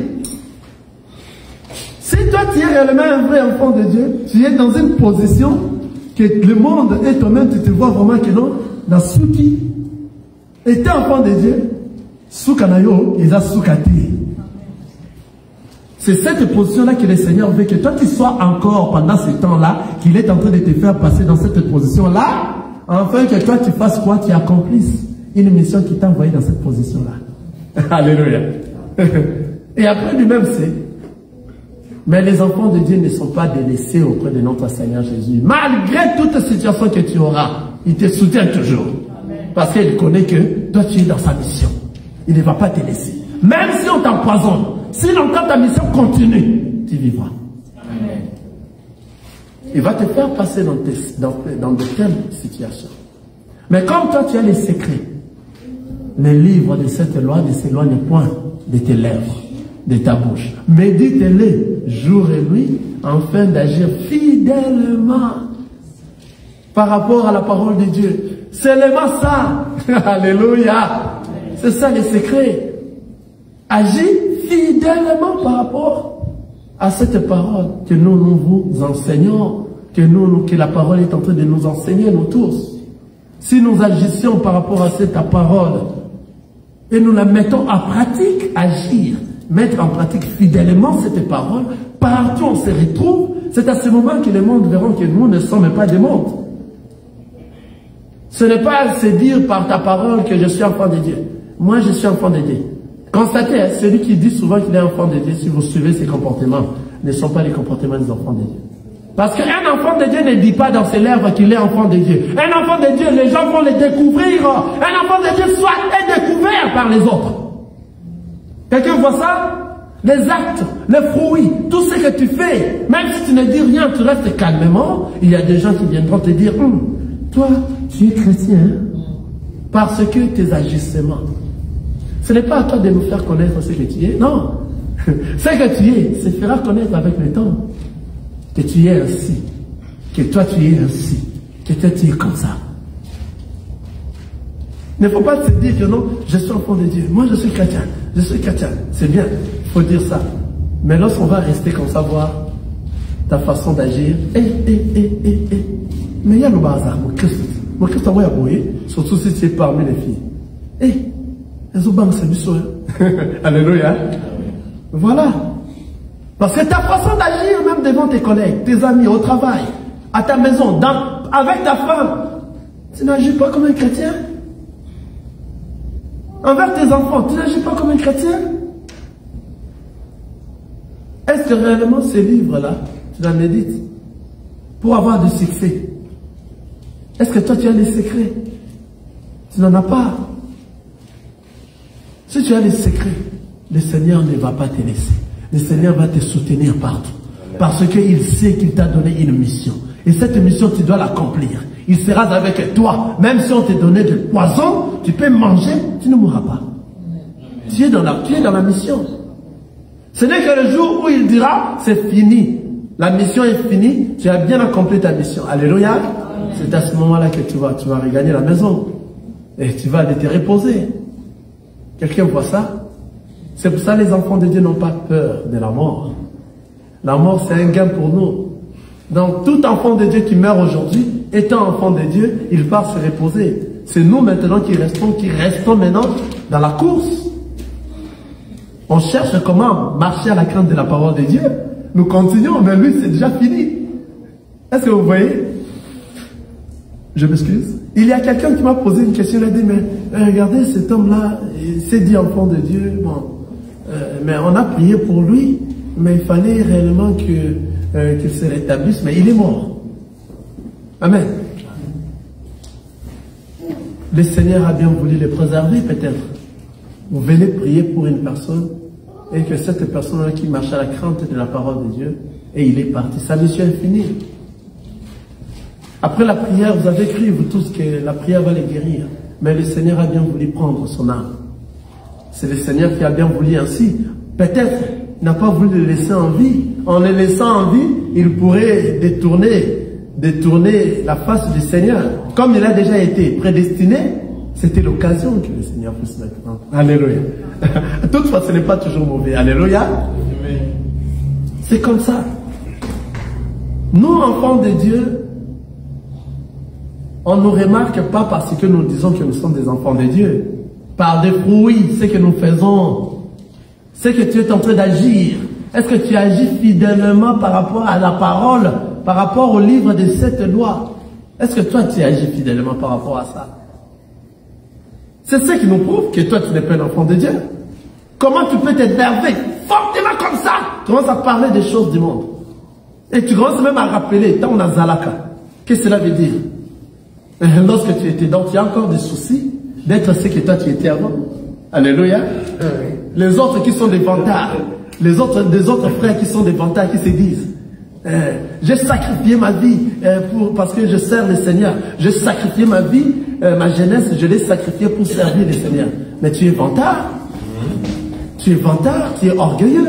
si toi tu es réellement un vrai enfant de Dieu, tu es dans une position que le monde et toi-même tu te vois vraiment que non, dans ce qui était enfant de Dieu, Soukanayo, ils a soukati. C'est cette position-là que le Seigneur veut que toi tu sois encore pendant ce temps-là, qu'il est en train de te faire passer dans cette position-là, afin que toi tu fasses quoi? Tu accomplisses une mission qui t'a envoyé dans cette position-là. Alléluia. Et après lui-même c'est, mais les enfants de Dieu ne sont pas délaissés auprès de notre Seigneur Jésus. Malgré toute situation que tu auras, il te soutient toujours. Parce qu'il connaît que toi tu es dans sa mission. Il ne va pas te laisser. Même si on t'empoisonne, si longtemps ta mission continue, tu vivras. Amen. Il va te faire passer dans de telles situations. Mais comme toi tu as les secrets, les livres de cette loi ne s'éloignent point de tes lèvres, de ta bouche. Médite-les jour et nuit afin d'agir fidèlement par rapport à la parole de Dieu. C'est seulement ça. Alléluia. C'est ça le secret. Agis fidèlement par rapport à cette parole que nous vous enseignons, que la parole est en train de nous enseigner, nous tous. Si nous agissions par rapport à cette parole et nous la mettons en pratique, agir, mettre en pratique fidèlement cette parole, partout on se retrouve, C'est à ce moment que les mondes verront que nous ne sommes pas des mondes. Ce n'est pas se dire par ta parole que je suis enfant de Dieu. Moi, je suis enfant de Dieu. Constatez, hein, celui qui dit souvent qu'il est enfant de Dieu, si vous suivez ses comportements, ne sont pas les comportements des enfants de Dieu. Parce qu'un enfant de Dieu ne dit pas dans ses lèvres qu'il est enfant de Dieu. Un enfant de Dieu, les gens vont le découvrir. Un enfant de Dieu soit découvert par les autres. Quelqu'un voit ça? Les actes, les fruits, tout ce que tu fais, même si tu ne dis rien, tu restes calmement, il y a des gens qui viendront te dire, toi, tu es chrétien, parce que tes agissements. Ce n'est pas à toi de nous faire connaître ce que tu es, non. Ce que tu es, se fera connaître avec le temps. Que tu es ainsi, que toi tu es ainsi, que toi tu es comme ça. Il ne faut pas se dire que non, je suis enfant de Dieu, moi je suis chrétien, c'est bien, il faut dire ça. Mais lorsqu'on va rester comme ça, voir ta façon d'agir, mais il y a le bazar, mon Christ, surtout si tu es parmi les filles. Alléluia. Voilà. Parce que ta façon d'agir, même devant tes collègues, tes amis, au travail, à ta maison, avec ta femme, tu n'agis pas comme un chrétien. Envers tes enfants, tu n'agis pas comme un chrétien. Est-ce que réellement ces livres-là, tu la médites pour avoir du succès? Est-ce que toi tu as les secrets? Tu n'en as pas. Si tu as les secrets, le Seigneur ne va pas te laisser. Le Seigneur va te soutenir partout. Parce qu'il sait qu'il t'a donné une mission. Et cette mission, tu dois l'accomplir. Il sera avec toi. Même si on te donnait du poison, tu peux manger, tu ne mourras pas. Tu es dans la mission. Ce n'est que le jour où il dira, c'est fini. La mission est finie, tu as bien accompli ta mission. Alléluia. C'est à ce moment-là que tu vas regagner la maison. Et tu vas aller te reposer. Quelqu'un voit ça? C'est pour ça que les enfants de Dieu n'ont pas peur de la mort. La mort, c'est un gain pour nous. Donc, tout enfant de Dieu qui meurt aujourd'hui, étant enfant de Dieu, il part se reposer. C'est nous maintenant qui restons maintenant dans la course. On cherche comment marcher à la crainte de la parole de Dieu. Nous continuons, mais lui, c'est déjà fini. Est-ce que vous voyez? Je m'excuse. Il y a quelqu'un qui m'a posé une question, il a dit, mais regardez, cet homme-là, il s'est dit enfant de Dieu, bon, mais on a prié pour lui, mais il fallait réellement qu'il se rétablisse, mais il est mort. Amen. Le Seigneur a bien voulu le préserver peut-être. Vous venez prier pour une personne et que cette personne-là qui marche à la crainte de la parole de Dieu, et il est parti. Sa mission est finie. Après la prière, vous avez cru, vous tous, que la prière va les guérir. Mais le Seigneur a bien voulu prendre son âme. C'est le Seigneur qui a bien voulu ainsi. Peut-être n'a pas voulu le laisser en vie. En le laissant en vie, il pourrait détourner la face du Seigneur. Comme il a déjà été prédestiné, c'était l'occasion que le Seigneur puisse mettre. Alléluia. Toutefois, ce n'est pas toujours mauvais. Alléluia. C'est comme ça. Nous, enfants de Dieu, on ne nous remarque pas parce que nous disons que nous sommes des enfants de Dieu. Par des fruits, ce que nous faisons, ce que tu es en train d'agir. Est-ce que tu agis fidèlement par rapport à la parole, par rapport au livre de cette loi? Est-ce que toi tu agis fidèlement par rapport à ça? C'est ce qui nous prouve que toi tu n'es pas un enfant de Dieu. Comment tu peux t'énerver fortement comme ça? Tu commences à parler des choses du monde. Et tu commences même à rappeler, tant on a Zalaka. Qu'est-ce que cela veut dire? Lorsque tu étais donc, tu as encore des soucis d'être ce que toi tu étais avant. Alléluia. Les autres qui sont des vantards, des autres frères qui sont des vantards, qui se disent, j'ai sacrifié ma vie parce que je sers le Seigneur. J'ai sacrifié ma vie, ma jeunesse, je l'ai sacrifiée pour servir le Seigneur. Mais tu es vantard. Tu es vantard, tu es orgueilleux.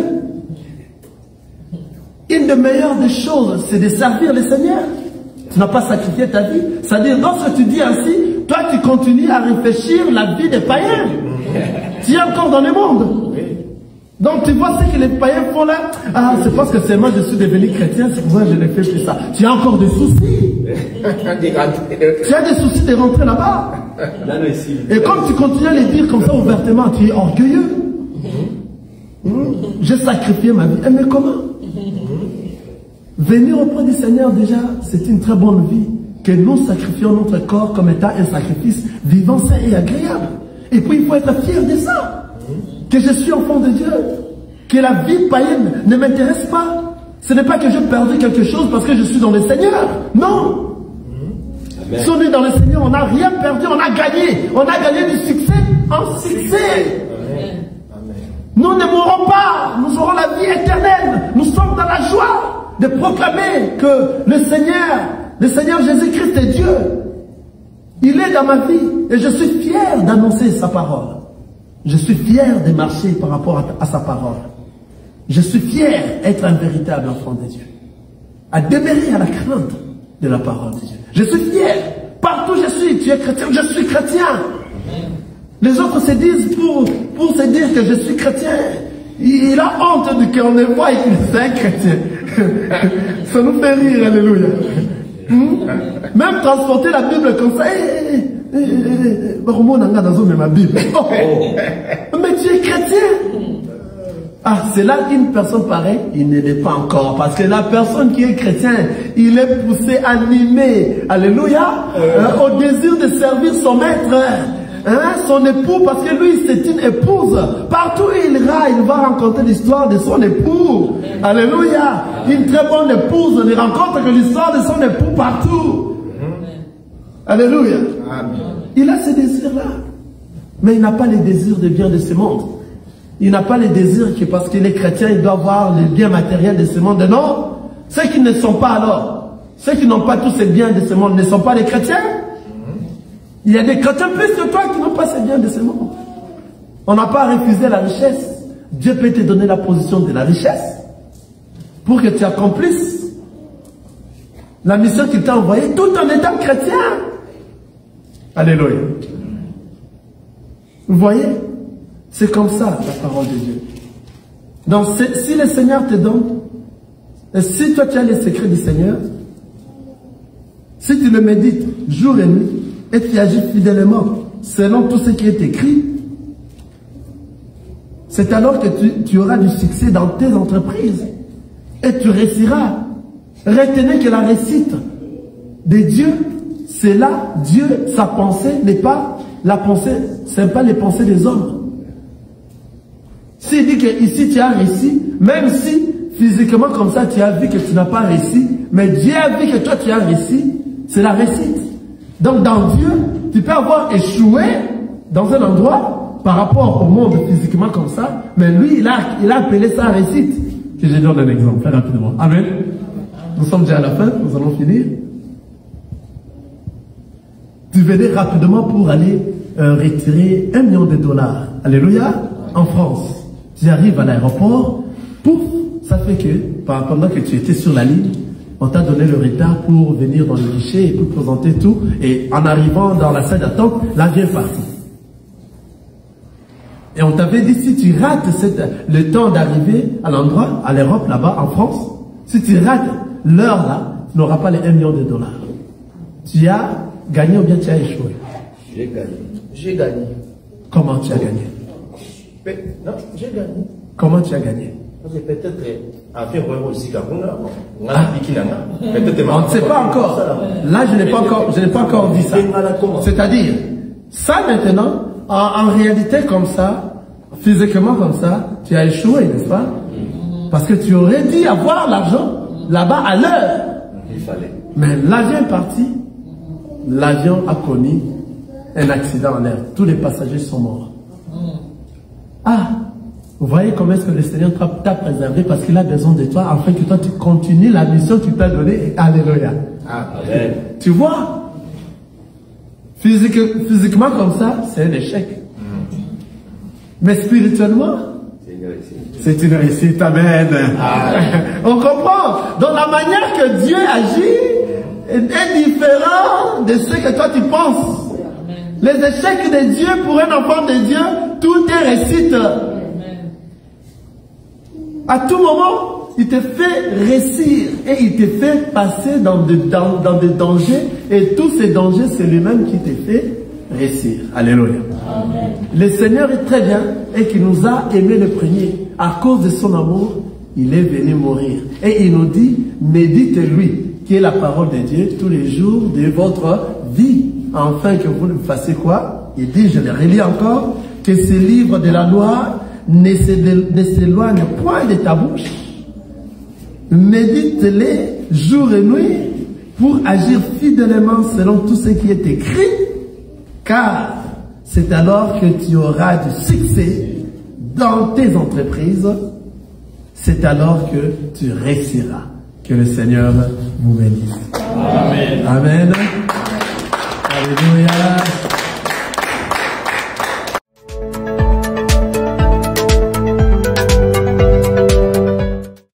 Une des meilleures des choses, c'est de servir le Seigneur. Tu n'as pas sacrifié ta vie. C'est-à-dire, lorsque tu dis ainsi, toi tu continues à réfléchir la vie des païens. Tu es encore dans le monde. Donc tu vois ce que les païens font là. Ah, c'est parce que c'est moi je suis devenu chrétien, c'est pour ça que je ne fais plus ça. Tu as encore des soucis. Tu as des soucis de rentrer là-bas. Et comme tu continues à les dire comme ça ouvertement, tu es orgueilleux. J'ai sacrifié ma vie. Mais comment? Venir auprès du Seigneur, déjà, c'est une très bonne vie. Que nous sacrifions notre corps comme étant un sacrifice vivant, sain et agréable. Et puis, il faut être fier de ça. Que je suis enfant de Dieu. Que la vie païenne ne m'intéresse pas. Ce n'est pas que j'ai perdu quelque chose parce que je suis dans le Seigneur. Non. Amen. Si on est dans le Seigneur, on n'a rien perdu, on a gagné. On a gagné du succès en succès. Amen. Nous ne mourrons pas. Nous aurons la vie éternelle. Nous sommes dans la joie de proclamer que le Seigneur Jésus-Christ est Dieu. Il est dans ma vie et je suis fier d'annoncer sa parole. Je suis fier de marcher par rapport à sa parole. Je suis fier d'être un véritable enfant de Dieu. À demeurer à la crainte de la parole de Dieu. Je suis fier. Partout où je suis, tu es chrétien, je suis chrétien. Les autres se disent pour se dire que je suis chrétien. Il a honte de qu'on ne voit qu'il est un chrétien. Ça nous fait rire, alléluia. Même transporter la Bible comme ça. Ma Bible. Mais tu es chrétien. Ah, c'est là qu'une personne pareille, il ne l'est pas encore. Parce que la personne qui est chrétien, il est poussé, animé, alléluia, au désir de servir son maître. Son époux, parce que lui, c'est une épouse. Partout où il ira, il va rencontrer l'histoire de son époux. Alléluia. Une très bonne épouse ne rencontre que l'histoire de son époux partout. Alléluia. Il a ce désir-là. Mais il n'a pas les désirs de bien de ce monde. Il n'a pas les désirs que parce qu'il est chrétien, il doit avoir les biens matériels de ce monde. Non. Ceux qui ne sont pas alors, ceux qui n'ont pas tous ces biens de ce monde ne sont pas les chrétiens. Il y a des chrétiens plus que toi qui n'ont pas ces biens de ce monde. On n'a pas refusé la richesse. Dieu peut te donner la position de la richesse pour que tu accomplisses la mission qu'il t'a envoyée tout en étant chrétien. Alléluia. Vous voyez? C'est comme ça la parole de Dieu. Donc si le Seigneur te donne, et si toi tu as les secrets du Seigneur, si tu le médites jour et nuit, et tu agis fidèlement selon tout ce qui est écrit, c'est alors que tu auras du succès dans tes entreprises et tu réussiras. Retenez que la réussite de Dieu, c'est là, Dieu, sa pensée n'est pas la pensée, c'est pas les pensées des hommes. S'il dit que ici tu as réussi, même si physiquement comme ça tu as vu que tu n'as pas réussi, mais Dieu a vu que toi tu as réussi, c'est la réussite. Donc dans Dieu, tu peux avoir échoué dans un endroit par rapport au monde physiquement comme ça, mais lui, il a appelé ça réussite. Que je donne un exemple, très rapidement. Amen. Nous sommes déjà à la fin, nous allons finir. Tu venais rapidement pour aller retirer $1 million. Alléluia. En France. Tu arrives à l'aéroport, pouf, ça fait que pendant que tu étais sur la ligne, on t'a donné le retard pour venir dans le guichet et pour présenter tout. Et en arrivant dans la salle d'attente, l'avion est parti. Et on t'avait dit, si tu rates le temps d'arriver à l'endroit, à l'Europe, là-bas, en France, si tu rates l'heure là, tu n'auras pas les $1 million. Tu as gagné ou bien tu as échoué? J'ai gagné. J'ai gagné. Comment tu as gagné? Non, j'ai gagné. Comment tu as gagné? Parce que peut-être, peut-être on ne sait pas encore. Là, je n'ai pas encore dit ça. C'est-à-dire, ça maintenant, en réalité comme ça, physiquement comme ça, tu as échoué, n'est-ce pas? Parce que tu aurais dû avoir l'argent là-bas à l'heure. Il fallait. Mais l'avion est parti. L'avion a connu un accident en l'air. Tous les passagers sont morts. Ah! Vous voyez comment est-ce que le Seigneur t'a préservé parce qu'il a besoin de toi afin que toi tu continues la mission qu'il t'a donnée. Alléluia. Amen. Tu vois, physiquement comme ça, c'est un échec. Mais spirituellement, c'est une réussite. Amen. On comprend. Donc la manière que Dieu agit est différente de ce que toi tu penses. Les échecs de Dieu pour un enfant de Dieu, tout est réussite. À tout moment, il te fait réussir et il te fait passer dans des dangers et tous ces dangers, c'est lui-même qui te fait réussir. Alléluia. Amen. Le Seigneur est très bien et qui nous a aimés le premier. À cause de son amour, il est venu mourir. Et il nous dit, méditez-lui, qui est la parole de Dieu, tous les jours de votre vie, afin que vous ne fassiez quoi? Il dit, je le relis encore, que ce livre de la loi ne s'éloigne point de ta bouche. Médite-les jour et nuit pour agir fidèlement selon tout ce qui est écrit, car c'est alors que tu auras du succès dans tes entreprises, c'est alors que tu réussiras. Que le Seigneur vous bénisse. Amen. Amen. Alléluia.